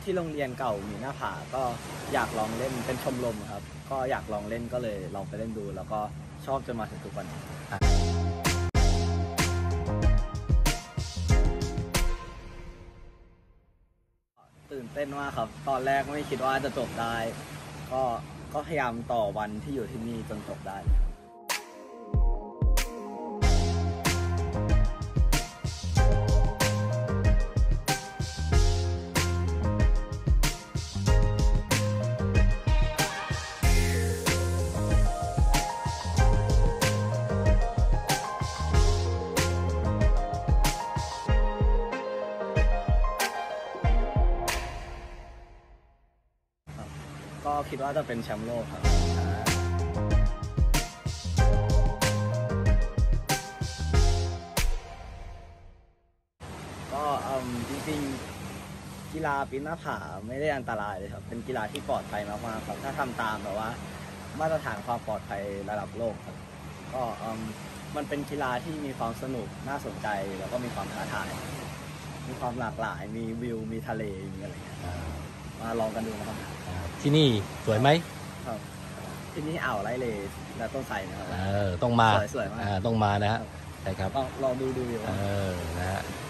ที่โรงเรียนเก่ามีหน้าผาก็อยากลองเล่นเป็นชมรมครับก็อยากลองเล่นก็เลยลองไปเล่นดูแล้วก็ชอบจนมาถึงทุกวันนี้ตื่นเต้นมากครับตอนแรกไม่คิดว่าจะจบได้ก็พยายามต่อวันที่อยู่ที่นี่จนจบได้ก็คิดว่าจะเป็นแชมป์โลกครับก็จริงๆกีฬาปีนหน้าผาไม่ได้อันตรายเลยครับเป็นกีฬาที่ปลอดภัยมากๆครับถ้าทำตามแบบว่ามาตรฐานความปลอดภัยระดับโลกครับก็มันเป็นกีฬาที่มีความสนุกน่าสนใจแล้วก็มีความท้าทายมีความหลากหลายมีวิวมีทะเลมีอะไรอย่างเงี้ยมาลองกันดูนะครับที่นี่สวยไหมครับที่นี่อ่าวไร่เลและต้นไทรนะครับต้องมาสวยมากต้องมานะฮะใช่ครับลองดูวิวนะฮะ